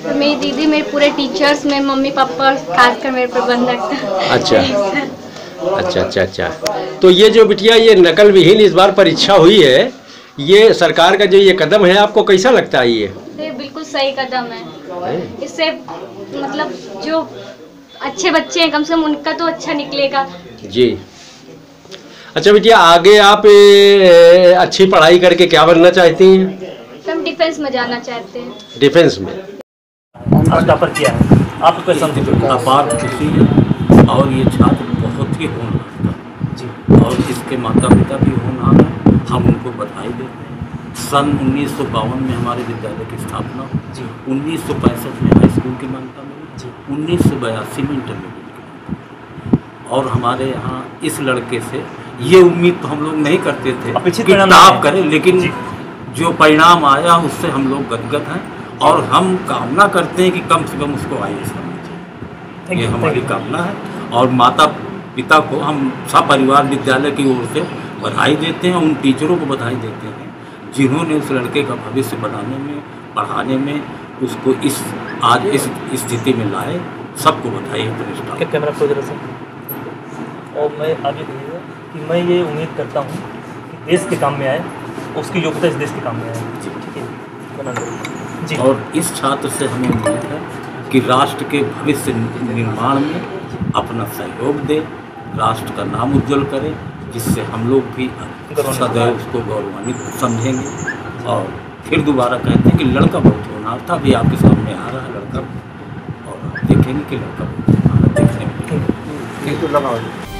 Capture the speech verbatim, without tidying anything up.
तो मेरी दीदी, मेरे पूरे टीचर्स, मेरे मम्मी पापा, खासकर मेरे प्रबंधक। अच्छा अच्छा अच्छा अच्छा। तो ये जो बिटिया ये नकल विहीन इस बार परीक्षा हुई है, ये सरकार का जो ये कदम है आपको कैसा लगता है? ये ये बिल्कुल सही कदम है। इससे मतलब जो अच्छे बच्चे हैं कम से कम उनका तो अच्छा निकलेगा। जी। अच्छा बिटिया, आगे आप ए, अच्छी पढ़ाई करके क्या बनना चाहती हैं? हम डिफेंस में जाना चाहते हैं। डिफेंस में। आज टॉपर किया है, आपको कैसा अपार खुशी है और ये छात्र बहुत ही होनहार था जी, और इसके माता पिता भी होनहार हैं, हम उनको बधाई देते हैं। सन उन्नीस सौ बावन में हमारे विद्यालय की स्थापना जी, उन्नीस सौ पैंसठ में हाई स्कूल की मान्यता मिली जी, उन्नीस सौ बयासी में इंटरमीडिएट की मान्यता, और हमारे यहाँ इस लड़के से ये उम्मीद तो हम लोग नहीं करते थे कि टॉप करें, लेकिन जो परिणाम आया उससे हम लोग गदगद हैं और हम कामना करते हैं कि कम से कम उसको आई एस करना चाहिए। ये हमारी कामना है और माता पिता को हम सपरिवार विद्यालय की ओर से बधाई देते हैं, उन टीचरों को बधाई देते हैं जिन्होंने उस लड़के का भविष्य बनाने में, पढ़ाने में उसको इस आज इस स्थिति में लाए। सबको बधाई है। कैमरा खोज रहा सर, और मैं आगे कहिएगा कि मैं ये उम्मीद करता हूँ कि देश के काम में आए, उसकी योग्यता इस देश के काम में आए। ठीक है, बना जी। और इस छात्र से हमें उम्मीद है कि राष्ट्र के भविष्य निर्माण में अपना सहयोग दे, राष्ट्र का नाम उज्जवल करे, जिससे हम लोग भी सदैव उसको गौरवान्वित समझेंगे। और फिर दोबारा कहते हैं कि लड़का बहुत होनहार था, अभी आपके सामने आ रहा है लड़का, और आप देखेंगे कि लड़का बहुत होनहार देखने में।